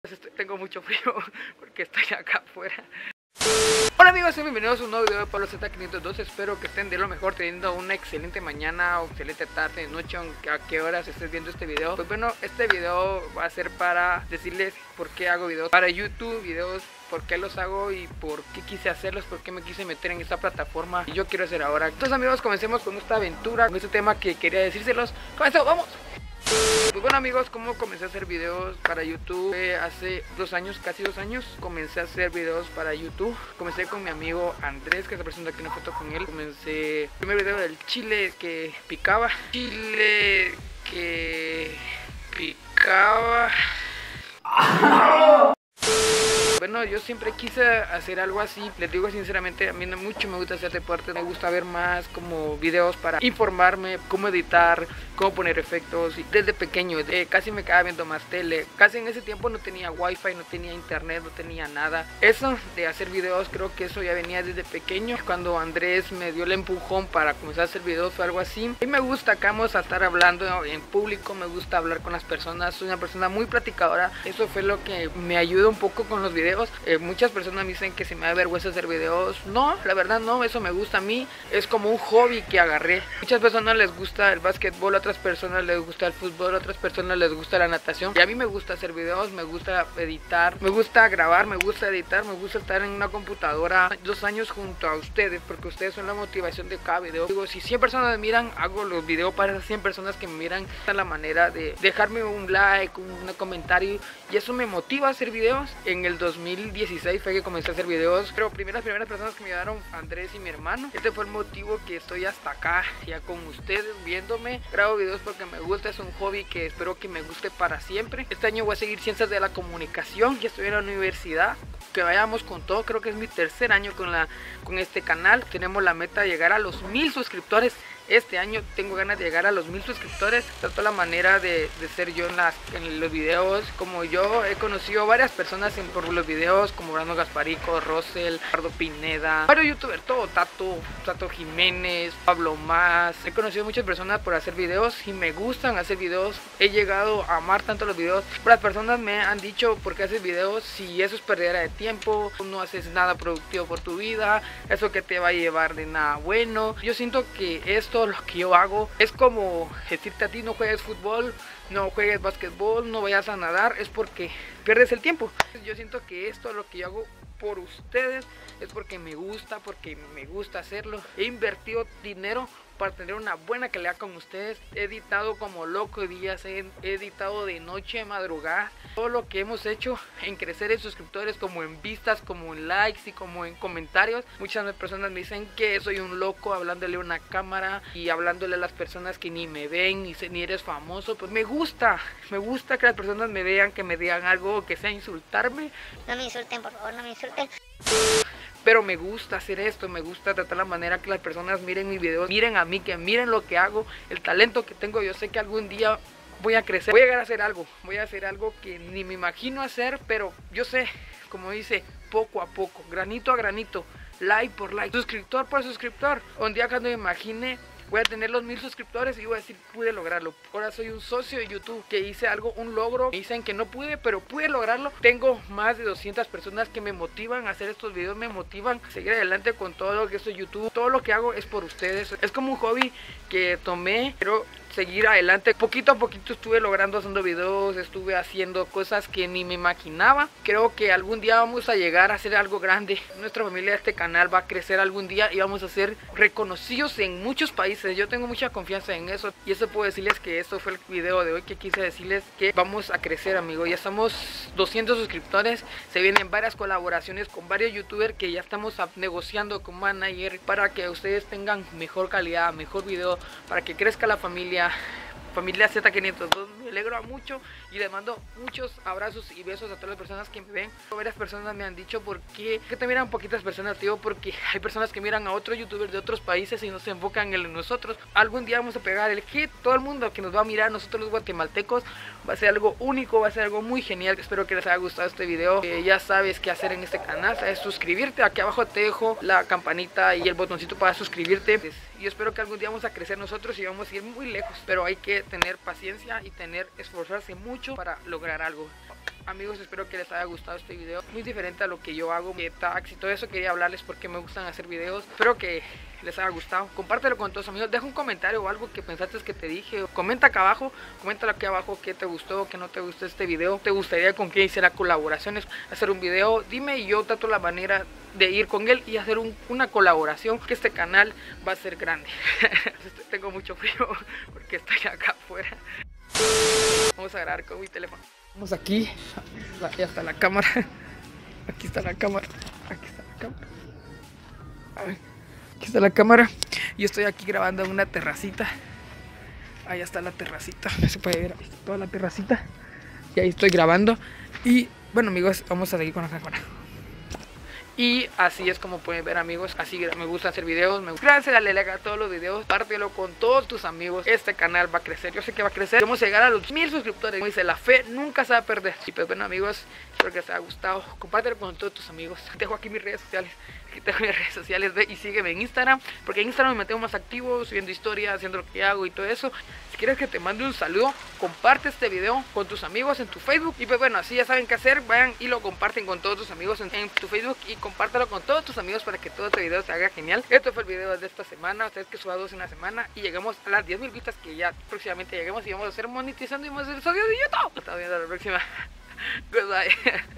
Tengo mucho frío porque estoy acá afuera. Hola amigos y bienvenidos a un nuevo video de Pablo Z502. Espero que estén de lo mejor, teniendo una excelente mañana o excelente tarde, noche, aunque a qué horas estés viendo este video. Pues bueno, este video va a ser para decirles por qué hago videos para YouTube, videos por qué los hago y por qué quise hacerlos, por qué me quise meter en esta plataforma y yo quiero hacer ahora. Entonces amigos, comencemos con esta aventura, con este tema que quería decírselos. ¡Comenzamos! ¡Vamos! Pues bueno amigos, ¿cómo comencé a hacer videos para YouTube? Hace 2 años, casi 2 años, comencé a hacer videos para YouTube. Comencé con mi amigo Andrés, que se presenta aquí una foto con él. Comencé el primer video del chile que picaba. Chile que picaba. Bueno, yo siempre quise hacer algo así. Les digo sinceramente, a mí mucho me gusta hacer deporte. Me gusta ver más como videos para informarme, cómo editar, cómo poner efectos. Y desde pequeño, casi me quedaba viendo más tele. Casi en ese tiempo no tenía wifi, no tenía internet, no tenía nada. Eso de hacer videos, creo que eso ya venía desde pequeño. Cuando Andrés me dio el empujón para comenzar a hacer videos o algo así. Y me gusta, acá vamos a estar hablando en público. Me gusta hablar con las personas. Soy una persona muy platicadora. Eso fue lo que me ayuda un poco con los videos. Muchas personas me dicen que se me da vergüenza hacer videos. No, la verdad no, eso me gusta a mí. Es como un hobby que agarré. Muchas personas les gusta el básquetbol, a otras personas les gusta el fútbol, a otras personas les gusta la natación. Y a mí me gusta hacer videos, me gusta editar, me gusta grabar, me gusta editar, me gusta estar en una computadora 2 años junto a ustedes, porque ustedes son la motivación de cada video. Digo, si 100 personas me miran, hago los videos para esas 100 personas que me miran. Esta es la manera de dejarme un like, un comentario, y eso me motiva a hacer videos. En el 2016 fue que comencé a hacer videos, pero las primeras personas que me ayudaron, Andrés y mi hermano. Este fue el motivo que estoy hasta acá, ya con ustedes, viéndome. Grabo videos porque me gusta, es un hobby que espero que me guste para siempre. Este año voy a seguir ciencias de la comunicación, ya estoy en la universidad. Que vayamos con todo, creo que es mi 3er año con este canal. Tenemos la meta de llegar a los 1000 suscriptores. Este año tengo ganas de llegar a los 1000 suscriptores. Trato la manera de ser yo en los videos. Como yo he conocido varias personas por los videos, como Brando Gasparico, Rosel, Ricardo Pineda, varios youtubers, todo, Tato Jiménez, Pablo Más. He conocido muchas personas por hacer videos y me gustan hacer videos. He llegado a amar tanto los videos. Las personas me han dicho, ¿por qué haces videos si eso es perdera de tiempo? No haces nada productivo por tu vida, eso que te va a llevar de nada bueno. Yo siento que esto, lo que yo hago, es como decirte a ti: no juegues fútbol, no juegues básquetbol, no vayas a nadar, es porque pierdes el tiempo. Yo siento que esto, lo que yo hago por ustedes, es porque me gusta hacerlo. He invertido dinero para tener una buena calidad con ustedes. He editado como loco días, he editado de noche, madrugada. Todo lo que hemos hecho en crecer en suscriptores, como en vistas, como en likes y como en comentarios. Muchas personas me dicen que soy un loco hablándole a una cámara y hablándole a las personas que ni me ven, ni eres famoso. Pues me gusta que las personas me vean, que me digan algo, que sea insultarme. No me insulten, por favor, no me insulten. Pero me gusta hacer esto, me gusta tratar la manera que las personas miren mis videos, miren a mí, que miren lo que hago, el talento que tengo. Yo sé que algún día voy a crecer, voy a llegar a hacer algo que ni me imagino hacer, pero yo sé, como dice, poco a poco, granito a granito, like por like, suscriptor por suscriptor. Un día cuando me imagine voy a tener los 1000 suscriptores y voy a decir: pude lograrlo. Ahora soy un socio de YouTube, que hice algo, un logro. Me dicen que no pude, pero pude lograrlo. Tengo más de 200 personas que me motivan a hacer estos videos, me motivan a seguir adelante con todo lo que es YouTube. Todo lo que hago es por ustedes. Es como un hobby que tomé, pero seguir adelante. Poquito a poquito estuve logrando haciendo videos, estuve haciendo cosas que ni me imaginaba. Creo que algún día vamos a llegar a hacer algo grande. Nuestra familia, este canal va a crecer algún día y vamos a ser reconocidos en muchos países. Yo tengo mucha confianza en eso, y eso puedo decirles que esto fue el video de hoy, que quise decirles que vamos a crecer, amigos. Ya estamos 200 suscriptores, se vienen varias colaboraciones con varios youtubers que ya estamos negociando con manager para que ustedes tengan mejor calidad, mejor video, para que crezca la familia Z502. Me alegro mucho y les mando muchos abrazos y besos a todas las personas que me ven. Varias personas me han dicho: ¿por qué te miran poquitas personas, tío? Porque hay personas que miran a otros youtubers de otros países y no se enfocan en nosotros. Algún día vamos a pegar el hit. Todo el mundo que nos va a mirar, nosotros los guatemaltecos, va a ser algo único, va a ser algo muy genial. Espero que les haya gustado este video. Ya sabes qué hacer en este canal, sabes suscribirte. Aquí abajo te dejo la campanita y el botoncito para suscribirte. Y espero que algún día vamos a crecer nosotros y vamos a ir muy lejos, pero hay que tener paciencia y tener poder esforzarse mucho para lograr algo. Amigos, espero que les haya gustado este video, muy diferente a lo que yo hago, tags y todo eso. Quería hablarles porque me gustan hacer videos. Espero que les haya gustado, compártelo con todos amigos, deja un comentario o algo que pensaste que te dije, comenta acá abajo, coméntalo aquí abajo qué te gustó, qué no te gustó este video, te gustaría con quién hiciera colaboraciones, hacer un video, dime y yo trato la manera de ir con él y hacer una colaboración, que este canal va a ser grande. Tengo mucho frío porque estoy acá afuera. Vamos a grabar con mi teléfono. Vamos aquí, ya está la cámara. Aquí está la cámara. Aquí está la cámara. Aquí está la cámara. Yo estoy aquí grabando en una terracita. Allá está la terracita. Se puede ver ahí toda la terracita. Y ahí estoy grabando. Y bueno amigos, vamos a seguir con la cámara. Y así es como pueden ver amigos, así me gusta hacer videos, gracias, dale like a todos los videos, compártelo con todos tus amigos, este canal va a crecer, yo sé que va a crecer, queremos llegar a los 1000 suscriptores, como dice, la fe nunca se va a perder. Y pues bueno amigos, espero que les haya gustado, compártelo con todos tus amigos, dejo aquí mis redes sociales, ve y sígueme en Instagram, porque en Instagram me mantengo más activo, subiendo historias, haciendo lo que hago y todo eso. Si quieres que te mande un saludo, comparte este video con tus amigos en tu Facebook. Y pues bueno, así ya saben qué hacer, vayan y lo comparten con todos tus amigos en tu Facebook y compártelo con todos tus amigos para que todo este video se haga genial. Este fue el video de esta semana, ustedes que suba 2 en una semana y llegamos a las 10.000 vistas, que ya próximamente lleguemos y vamos a hacer monetizando y vamos a hacer episodios de YouTube. Nos estamos viendo la próxima. Goodbye.